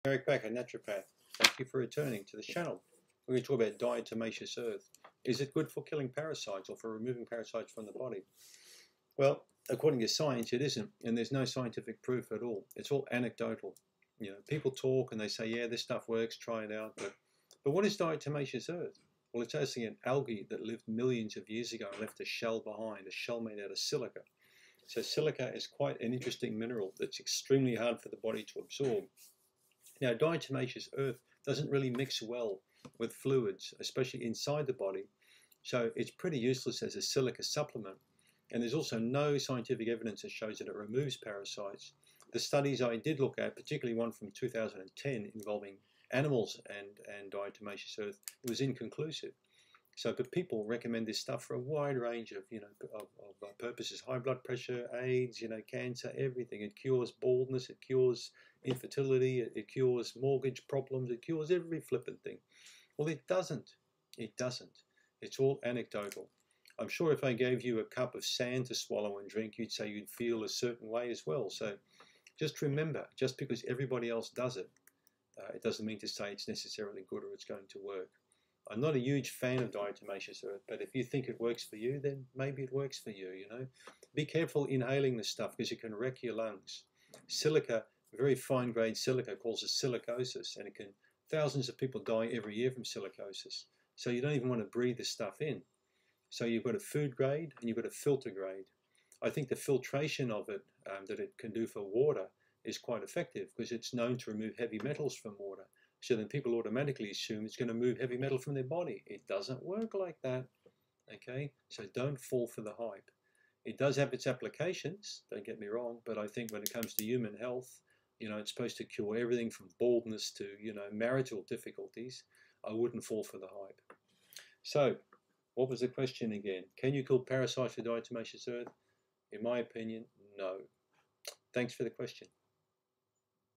Eric Bakker, naturopath. Thank you for returning to the channel. We're going to talk about diatomaceous earth. Is it good for killing parasites or for removing parasites from the body? Well, according to science, it isn't, and there's no scientific proof at all. It's all anecdotal. You know, people talk and they say, yeah, this stuff works, try it out. But what is diatomaceous earth? Well, it's actually an algae that lived millions of years ago and left a shell behind, a shell made out of silica. So silica is quite an interesting mineral that's extremely hard for the body to absorb. Now, diatomaceous earth doesn't really mix well with fluids, especially inside the body, so it's pretty useless as a silica supplement. And there's also no scientific evidence that shows that it removes parasites. The studies I did look at, particularly one from 2010 involving animals and diatomaceous earth, was inconclusive. So, but people recommend this stuff for a wide range of, purposes: high blood pressure, AIDS, cancer, everything. It cures baldness, it cures infertility, it cures mortgage problems, it cures every flippant thing. Well, it doesn't. It doesn't. It's all anecdotal. I'm sure if I gave you a cup of sand to swallow and drink, you'd say you'd feel a certain way as well. So just remember, just because everybody else does it, it doesn't mean to say it's necessarily good or it's going to work. I'm not a huge fan of diatomaceous earth, but if you think it works for you, then maybe it works for you, Be careful inhaling this stuff because it can wreck your lungs. Silica, very fine grade silica, causes silicosis, and thousands of people die every year from silicosis. So you don't even want to breathe this stuff in. So you've got a food grade and you've got a filter grade. I think the filtration of it that it can do for water is quite effective because it's known to remove heavy metals from water. So then people automatically assume it's going to move heavy metal from their body. It doesn't work like that, okay? So don't fall for the hype. It does have its applications, don't get me wrong, but I think when it comes to human health, it's supposed to cure everything from baldness to, marital difficulties. I wouldn't fall for the hype. So, what was the question again? Can you kill parasites with diatomaceous earth? In my opinion, no. Thanks for the question.